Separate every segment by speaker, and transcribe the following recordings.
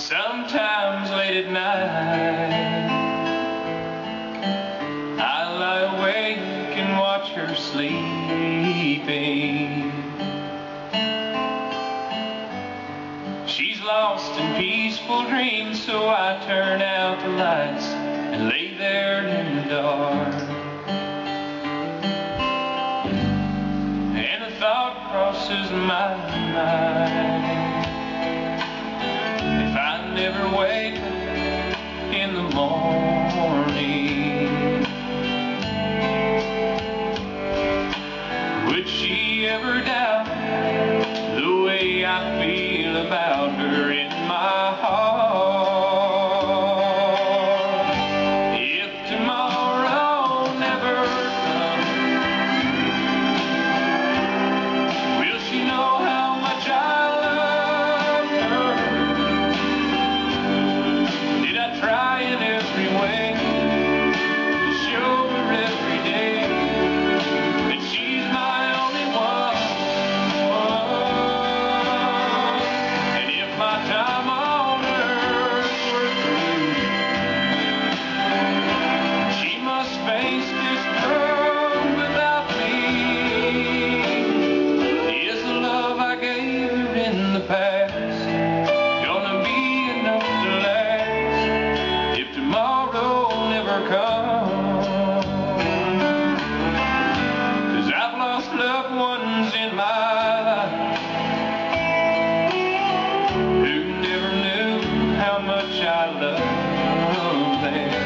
Speaker 1: Sometimes late at night, I lie awake and watch her sleeping. She's lost in peaceful dreams, so I turn out the lights and lay there in the dark. And a thought crosses my mind: if I never wake up in the morning, would she ever doubt the way I feel about her in my heart? If tomorrow never comes, will she know how much I love her? Did I try in every way to show her every day that she's my only one? And if my time on earth were through, she must face this world without me. Is the love I gave her in the past gonna be enough to last if tomorrow never comes? 'Cause I've lost loved ones in my life who never knew how much I loved them.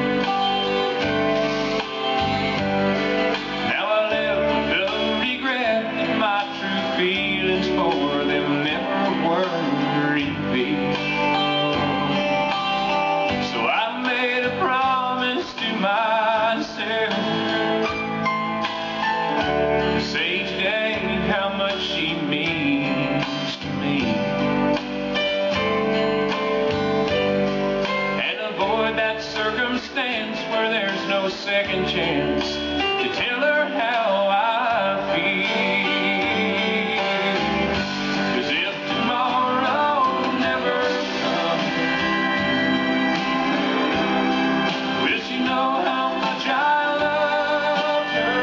Speaker 1: Now I live with the regret that my true feelings for them never were revealed. So I made a promise to myself to say each day how much she means to me, and avoid that circumstance where there's no second chance to tell her how I feel. 'Cause if tomorrow never comes, will she know how much I love her?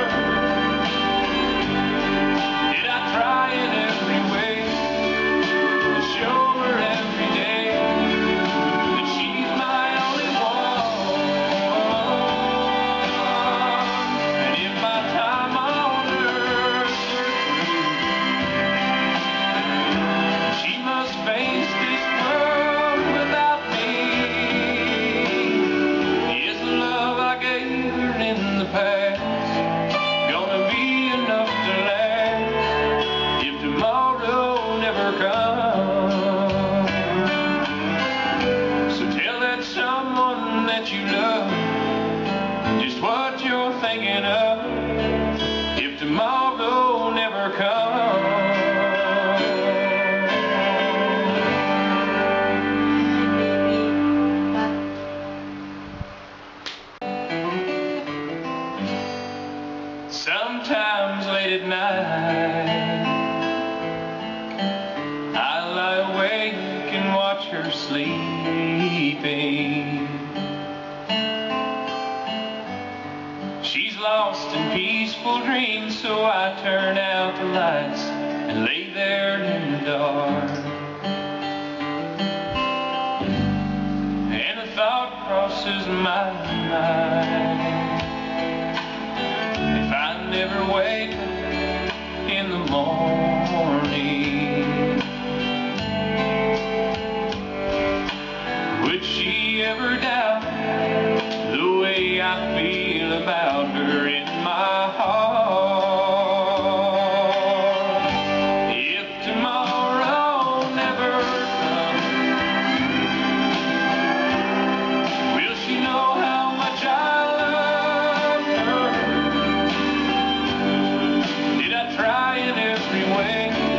Speaker 1: Did I try in every way to show her every day that she's my only one? And if my time on earth were through, she must face this world without me. Is the love I gave her in the past gonna be enough to last if tomorrow never comes? So tell that someone that you love just what you're thinking of if tomorrow never comes. Sometimes late at night, I lie awake and watch her sleeping. She's lost in peaceful dreams, so I turn out the lights and lay there in the dark. And a thought crosses my mind: if I never wake up in the morning, would she ever doubt the way I feel about her in my heart? If tomorrow never comes, will she know how much I love her? Did I try in every way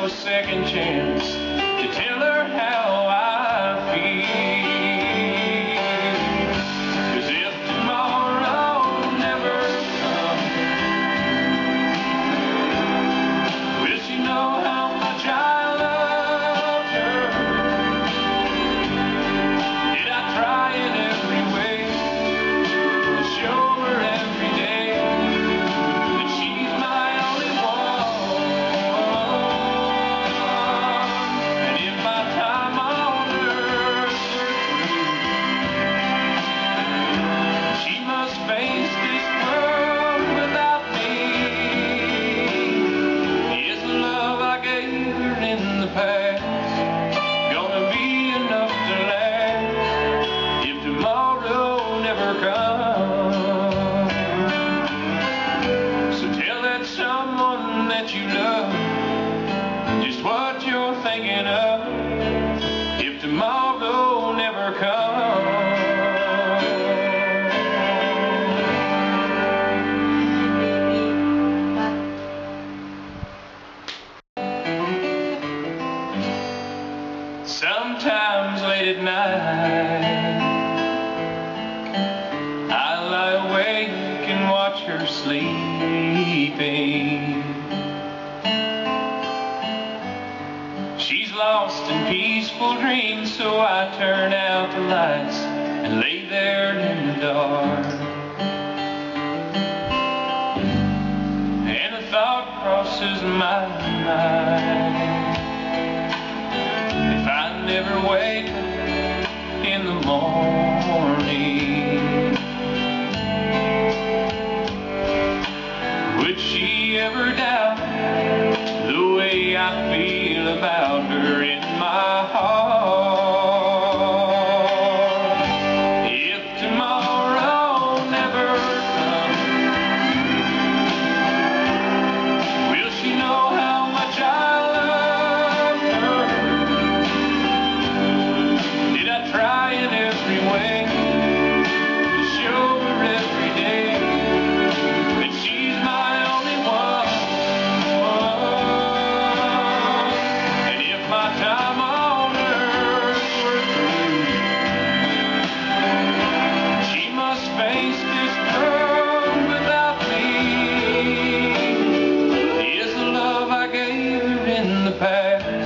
Speaker 1: no second chance to tell her how I feel. 'Cause if tomorrow never comes, will she know how much I love her? Did I try in every way to show her every day that she's my only one? And if my time on earth were through, she must face this world without me. Is the love I gave her in the past gonna be enough to last if tomorrow never comes? So tell that someone that you love just what you're thinking of if tomorrow never comes. Sometimes late at night I lie awake and watch her sleeping. She's lost in peaceful dreams, so I turn out the lights and lay there in the dark. And a thought crosses my mind: if I never wake up in the morning, would she ever doubt the way I feel about her in my heart? If tomorrow never comes, will she know how much I love her? Did I try in every way to show her every day that she's my only one? And if my time on earth were through, she must face this world without me. Is the love I gave her in the past